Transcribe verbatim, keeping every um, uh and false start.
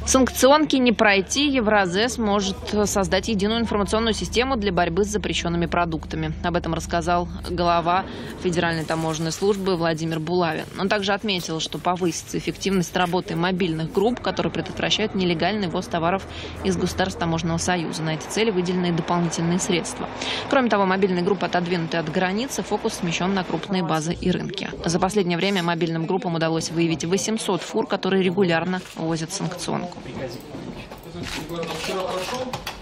Санкционки не пройти. Евразес может создать единую информационную систему для борьбы с запрещенными продуктами. Об этом рассказал глава Федеральной таможенной службы Владимир Булавин. Он также отметил, что повысится эффективность работы мобильных групп, которые предотвращают нелегальный ввоз товаров из государств таможенного союза. На эти цели выделены дополнительные средства. Кроме того, мобильные группы отодвинуты от границы, фокус смещен на крупные базы и рынки. За последнее время мобильным группам удалось выявить восемьсот фур, которые регулярно ввозят санкционку.